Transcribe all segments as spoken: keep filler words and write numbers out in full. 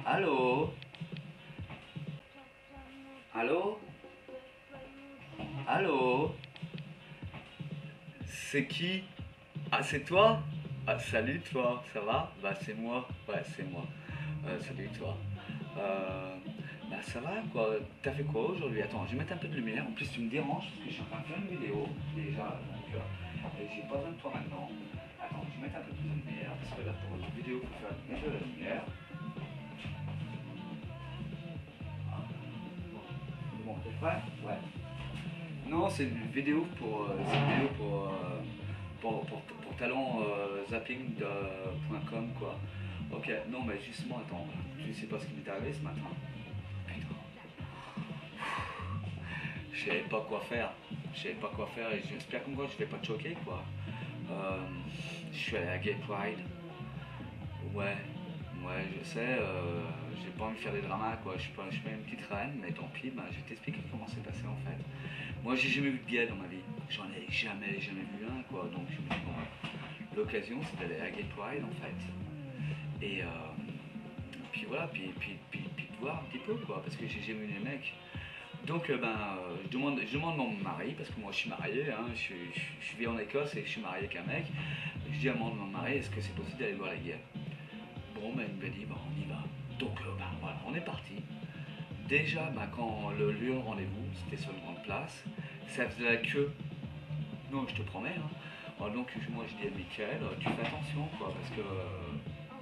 Allô? Allô? Allô? C'est qui? Ah, c'est toi? Ah, salut toi, ça va? Bah, c'est moi. Ouais, c'est moi. Euh, salut toi. Euh, bah, ça va quoi? T'as fait quoi aujourd'hui? Attends, je vais mettre un peu de lumière. En plus, tu me déranges parce que je suis en train de faire une vidéo déjà. Donc, euh, et j'ai pas besoin de toi maintenant. Attends, je vais mettre un peu plus de lumière parce que là, pour une vidéo, il faut faire un peu de lumière. Ah, bon, t'es prêt? Ouais. Non, c'est une vidéo pour, euh, c'est une vidéo pour, euh, pour, pour, pour talent euh, zapping point com quoi. Ok, non mais justement, attends, tu sais pas ce qui m'est arrivé ce matin? Putain, je savais pas quoi faire. Je savais pas quoi faire et j'espère comme quoi je vais pas te choquer quoi. Euh, je suis allé à Gay Pride. Ouais, ouais, je sais, euh, j'ai pas envie de faire des dramas quoi. Je suis pas, je suis pas une petite reine, mais tant pis, bah, je vais t'expliquer comment c'est passé en fait. Moi, j'ai jamais vu de gay dans ma vie. J'en ai jamais, jamais vu un, quoi. Donc, je me dis, bon, l'occasion, c'est d'aller à Gay Pride, en fait. Et euh, puis voilà, puis, puis, puis, puis de voir un petit peu, quoi. Parce que j'ai jamais vu les mecs. Donc, euh, ben, euh, je, demande, je demande mon mari, parce que moi, je suis marié, hein, je, je, je vis en Écosse et je suis marié avec un mec. Je dis à mon, mon mari, est-ce que c'est possible d'aller voir les gays? Bon, ben, il m'a dit, bon, on y va. Donc, euh, ben, voilà, on est parti. Déjà, bah, quand le lieu de rendez-vous, c'était sur une grande place, ça faisait la queue. Non, je te promets. Hein. Alors, donc, moi, je dis à Mickaël, tu fais attention, quoi, parce que euh,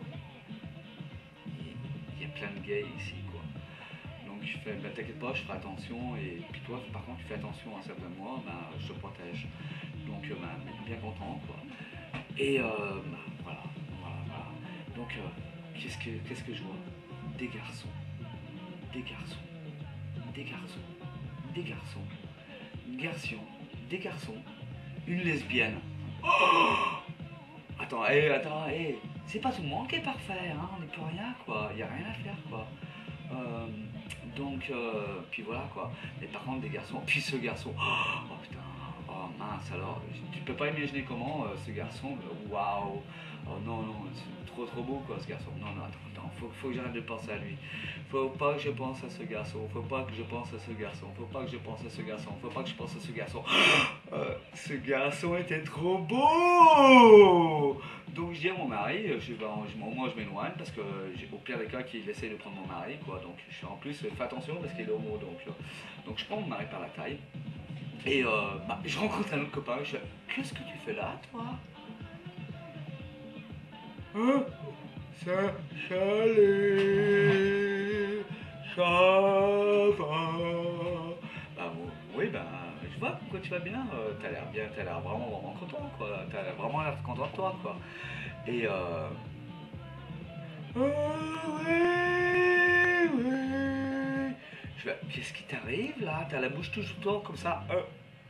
il y a plein de gays ici, quoi. Donc, je fais, bah, t'inquiète pas, je ferai attention. Et puis toi, par contre, tu fais attention à certains mois, bah, je te protège. Donc, euh, bah, bien content, quoi. Et euh, bah, voilà, voilà, voilà. Donc, euh, qu'est-ce que, qu'est-ce que je vois? Des garçons, des garçons, des garçons, des garçons, garçons, des garçons, une lesbienne. Oh, attends, hé, attends, hé, c'est pas tout le monde qui est parfait, hein, on n'est plus rien, quoi, y a rien à faire, quoi. Euh, donc, euh, puis voilà, quoi. Mais par contre, des garçons, puis ce garçon, oh putain, oh mince, alors, tu peux pas imaginer comment euh, ce garçon, waouh, oh non, non, c'est trop trop beau, quoi, ce garçon. Non, non, attends, attends, faut, faut que j'arrête de penser à lui. Faut pas que je pense à ce garçon, faut pas que je pense à ce garçon, faut pas que je pense à ce garçon, faut pas que je pense à ce garçon. Euh, ce garçon était trop beau! Donc je dis à mon mari, je, ben, je, moi je m'éloigne parce que j'ai au pire des cas qu'il essaye de prendre mon mari, quoi. Donc je suis en plus, fais attention parce qu'il est homo, donc, euh, donc je prends mon mari par la taille. Et euh, bah, je rencontre un autre copain, je fais, qu'est-ce que tu fais là, toi? Hein? Ça, salut, ça va? Bah bon, oui, ben, je vois pourquoi tu vas bien, euh, t'as l'air bien, t'as l'air vraiment, vraiment content, quoi. T'as l'air vraiment l'air content de toi, quoi. Et euh... Oh, oui, oui. Je fais, qu'est-ce qui t'arrive là? T'as la bouche toujours toi comme ça. Euh.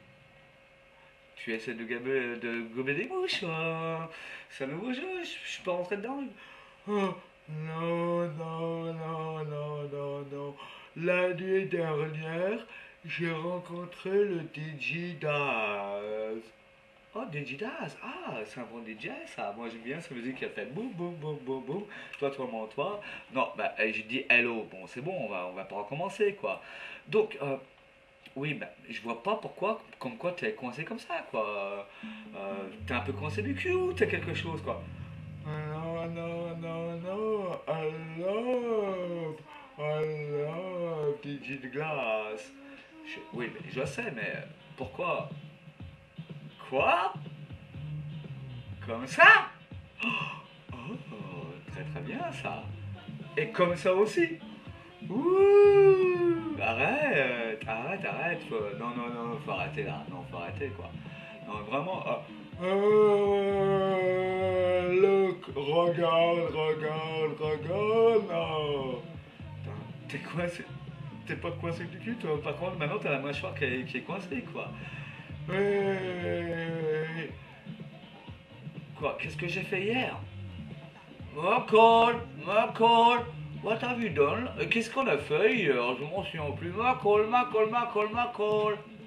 Tu essaies de, gaber, de gober des mouches. Euh. Ça me bouge, je, je suis pas rentré dedans. Oh, non, non, non, non, non, non. La nuit dernière, j'ai rencontré le D J Daz. Oh, D J Daz, ah, c'est un bon D J ça. Moi j'aime bien sa musique qui a fait boum, boum, boum, boum, boum. Toi, toi, moi, toi. Non, bah, j'ai dit hello. Bon, c'est bon, on va, on va pas recommencer, quoi. Donc, euh, oui, bah, je vois pas pourquoi, comme quoi t'es coincé comme ça, quoi. Euh, t'es un peu coincé du cul ou t'as quelque chose, quoi. Non, non, non, non, I love, I love D J de glace. Je- oui, mais je sais, mais pourquoi? Quoi? Comme ça? Oh, très très bien ça. Et comme ça aussi. Ouh, arrête, arrête, arrête. Faut- non, non, non, faut arrêter là. Non, faut arrêter quoi. Non, vraiment. ah. Euh, look, regarde, regarde, regarde. Non. Putain, t'es coincé. T'es pas coincé du cul, toi. Par contre, maintenant t'as la mâchoire qui est, qui est coincée quoi. Ouais. Quoi? Qu'est-ce que j'ai fait hier? Michael, Michael, what have you done? Euh, Qu'est-ce qu'on a fait hier? Je m'en souviens plus. Michael, Michael, Michael, Michael.